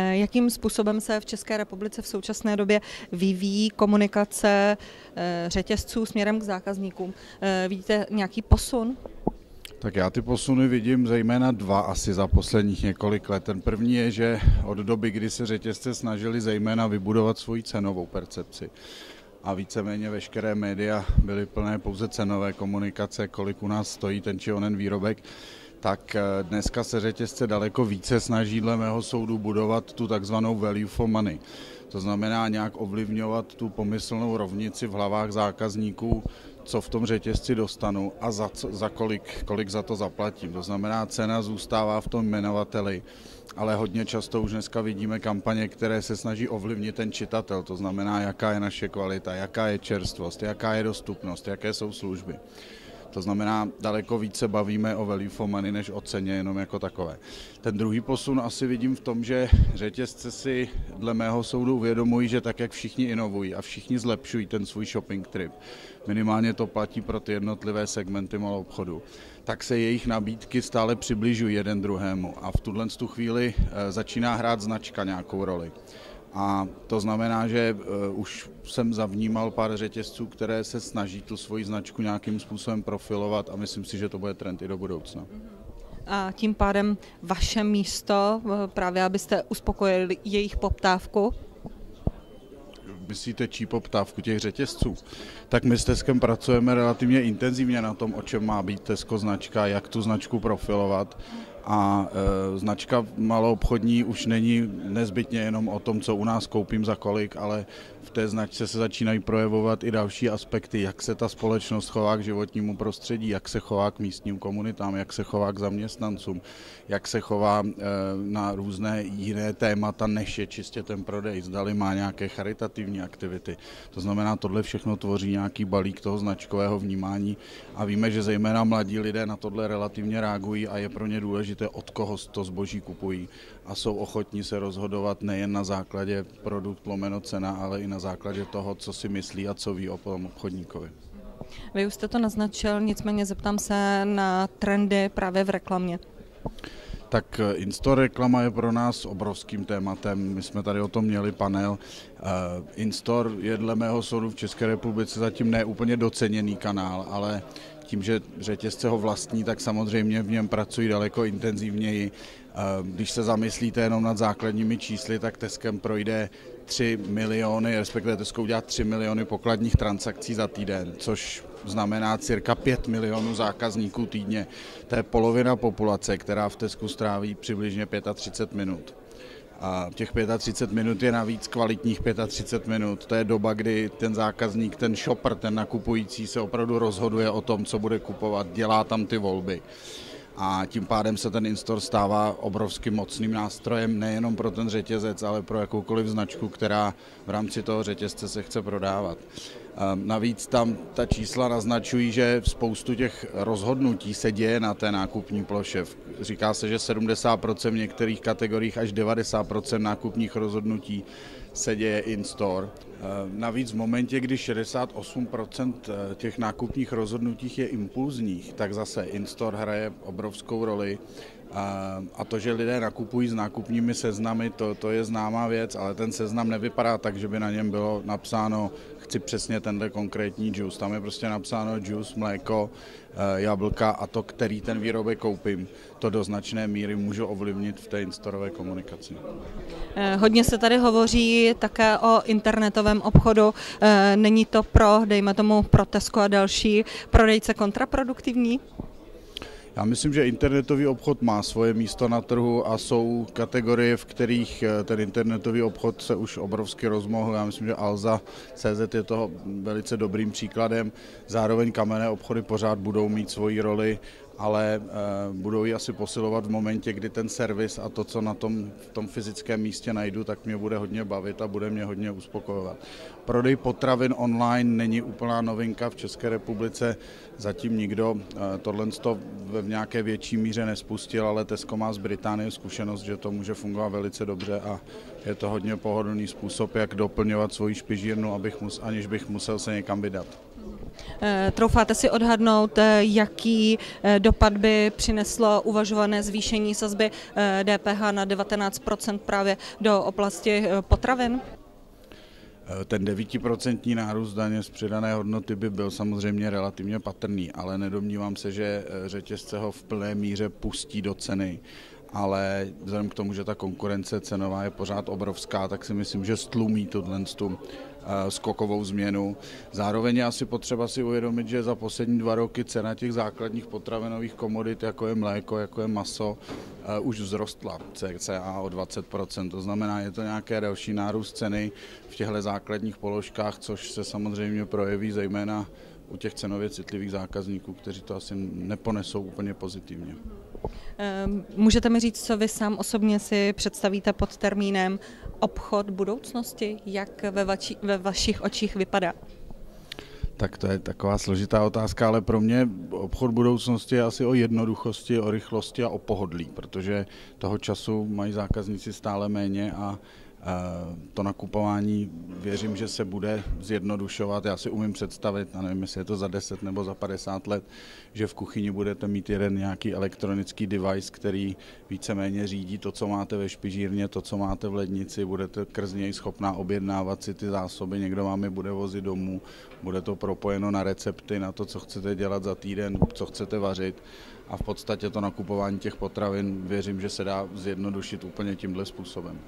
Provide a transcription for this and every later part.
Jakým způsobem se v České republice v současné době vyvíjí komunikace řetězců směrem k zákazníkům? Vidíte nějaký posun? Tak já ty posuny vidím zejména dva asi za posledních několik let. Ten první je, že od doby, kdy se řetězce snažili zejména vybudovat svoji cenovou percepci a víceméně veškeré média byly plné pouze cenové komunikace, kolik u nás stojí ten či onen výrobek, tak dneska se řetězce daleko více snaží dle mého soudu budovat tu takzvanou value for money. To znamená nějak ovlivňovat tu pomyslnou rovnici v hlavách zákazníků, co v tom řetězci dostanu a za kolik za to zaplatím. To znamená, cena zůstává v tom jmenovateli, ale hodně často už dneska vidíme kampaně, které se snaží ovlivnit ten čitatel. To znamená, jaká je naše kvalita, jaká je čerstvost, jaká je dostupnost, jaké jsou služby. To znamená, daleko více bavíme o value for money než o ceně jenom jako takové. Ten druhý posun asi vidím v tom, že řetězce si dle mého soudu uvědomují, že tak, jak všichni inovují a všichni zlepšují ten svůj shopping trip, minimálně to platí pro ty jednotlivé segmenty malou obchodu, tak se jejich nabídky stále přibližují jeden druhému a v tuhle chvíli začíná hrát značka nějakou roli. A to znamená, že už jsem zavnímal pár řetězců, které se snaží tu svoji značku nějakým způsobem profilovat a myslím si, že to bude trend i do budoucna. A tím pádem vaše místo, právě abyste uspokojili jejich poptávku? Myslíte čí poptávku těch řetězců? Tak my s Teskem pracujeme relativně intenzivně na tom, o čem má být Tesco značka, jak tu značku profilovat. A značka maloobchodní už není nezbytně jenom o tom, co u nás koupím za kolik, ale v té značce se začínají projevovat i další aspekty, jak se ta společnost chová k životnímu prostředí, jak se chová k místním komunitám, jak se chová k zaměstnancům, jak se chová na různé jiné témata, než je čistě ten prodej, zdali má nějaké charitativní aktivity. To znamená, tohle všechno tvoří nějaký balík toho značkového vnímání a víme, že zejména mladí lidé na tohle relativně reagují a je pro ně důležité, od koho to zboží kupují a jsou ochotní se rozhodovat nejen na základě produkt lomeno cena, ale i na základě toho, co si myslí a co ví o tom obchodníkovi. Vy už jste to naznačil, nicméně zeptám se na trendy právě v reklamě. Tak in-store reklama je pro nás obrovským tématem. My jsme tady o tom měli panel. In-store je dle mého soudu v České republice zatím neúplně doceněný kanál, ale tím, že řetězce ho vlastní, tak samozřejmě v něm pracují daleko intenzivněji. Když se zamyslíte jenom nad základními čísly, tak Teskem projde 3 miliony, respektive Tesco udělá 3 miliony pokladních transakcí za týden, což znamená cirka 5 milionů zákazníků týdně. To je polovina populace, která v Tesku stráví přibližně 35 minut. A těch 35 minut je navíc kvalitních 35 minut. To je doba, kdy ten zákazník, ten shopper, ten nakupující se opravdu rozhoduje o tom, co bude kupovat, dělá tam ty volby. A tím pádem se ten in-store stává obrovským mocným nástrojem nejenom pro ten řetězec, ale pro jakoukoliv značku, která v rámci toho řetězce se chce prodávat. Navíc tam ta čísla naznačují, že spoustu těch rozhodnutí se děje na té nákupní ploše. Říká se, že 70% v některých kategoriích až 90% nákupních rozhodnutí se děje in-store. Navíc v momentě, kdy 68% těch nákupních rozhodnutí je impulzních, tak zase in-store hraje obrovskou roli. A to, že lidé nakupují s nákupními seznamy, to je známá věc, ale ten seznam nevypadá tak, že by na něm bylo napsáno, chci přesně tenhle konkrétní džus. Tam je prostě napsáno džus, mléko, jablka a to, který ten výrobek koupím. To do značné míry můžu ovlivnit v té in-storové komunikaci. Hodně se tady hovoří také o internetovém obchodu. Není to dejme tomu, pro Tesco a další prodejce kontraproduktivní? Já myslím, že internetový obchod má svoje místo na trhu a jsou kategorie, v kterých ten internetový obchod se už obrovsky rozmohl. Já myslím, že Alza.cz je toho velice dobrým příkladem. Zároveň kamenné obchody pořád budou mít svoji roli, ale budou ji asi posilovat v momentě, kdy ten servis a to, co v tom fyzickém místě najdu, tak mě bude hodně bavit a bude mě hodně uspokojovat. Prodej potravin online není úplná novinka v České republice, zatím nikdo tohle v nějaké větší míře nespustil, ale Tesco má z Británie zkušenost, že to může fungovat velice dobře a je to hodně pohodlný způsob, jak doplňovat svoji špižírnu, aniž bych musel se někam vydat. Troufáte si odhadnout, jaký dopad by přineslo uvažované zvýšení sazby DPH na 19% právě do oblasti potravin? Ten 9% nárůst daně z přidané hodnoty by byl samozřejmě relativně patrný, ale nedomnívám se, že řetězce ho v plné míře pustí do ceny. Ale vzhledem k tomu, že ta konkurence cenová je pořád obrovská, tak si myslím, že stlumí tu skokovou změnu. Zároveň je asi potřeba si uvědomit, že za poslední 2 roky cena těch základních potravinových komodit, jako je mléko, jako je maso, už vzrostla cca o 20%. To znamená, je to nějaké další nárůst ceny v těchto základních položkách, což se samozřejmě projeví zejména u těch cenově citlivých zákazníků, kteří to asi neponesou úplně pozitivně. Můžete mi říct, co vy sám osobně si představíte pod termínem obchod budoucnosti? Jak ve vašich očích vypadá? Tak to je taková složitá otázka, ale pro mě obchod budoucnosti je asi o jednoduchosti, o rychlosti a o pohodlí, protože toho času mají zákazníci stále méně a to nakupování věřím, že se bude zjednodušovat. Já si umím představit, a nevím, jestli je to za 10 nebo za 50 let, že v kuchyni budete mít jeden nějaký elektronický device, který víceméně řídí to, co máte ve špižírně, to, co máte v lednici, budete skrz něj schopná objednávat si ty zásoby, někdo vám je bude vozit domů, bude to propojeno na recepty, na to, co chcete dělat za týden, co chcete vařit a v podstatě to nakupování těch potravin věřím, že se dá zjednodušit úplně tímhle způsobem.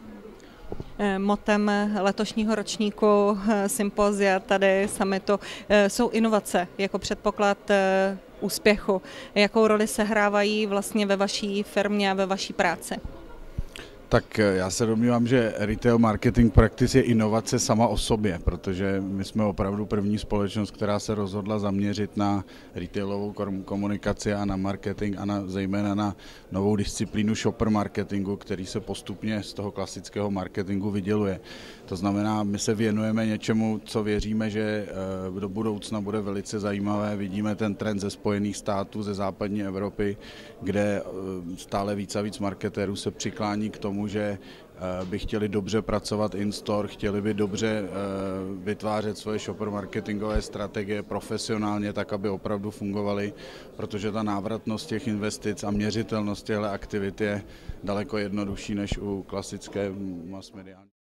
Motem letošního ročníku sympozia tady summitu jsou inovace jako předpoklad úspěchu. Jakou roli sehrávají vlastně ve vaší firmě a ve vaší práci? Tak já se domnívám, že retail marketing practice je inovace sama o sobě, protože my jsme opravdu první společnost, která se rozhodla zaměřit na retailovou komunikaci a na marketing a zejména na novou disciplínu shopper marketingu, který se postupně z toho klasického marketingu vyděluje. To znamená, my se věnujeme něčemu, co věříme, že do budoucna bude velice zajímavé. Vidíme ten trend ze Spojených států, ze západní Evropy, kde stále víc a víc marketérů se přiklání k tomu, že by chtěli dobře pracovat in-store, chtěli by dobře vytvářet svoje shopper marketingové strategie profesionálně, tak, aby opravdu fungovaly, protože ta návratnost těch investic a měřitelnost těchto aktivit je daleko jednodušší než u klasické mass mediální.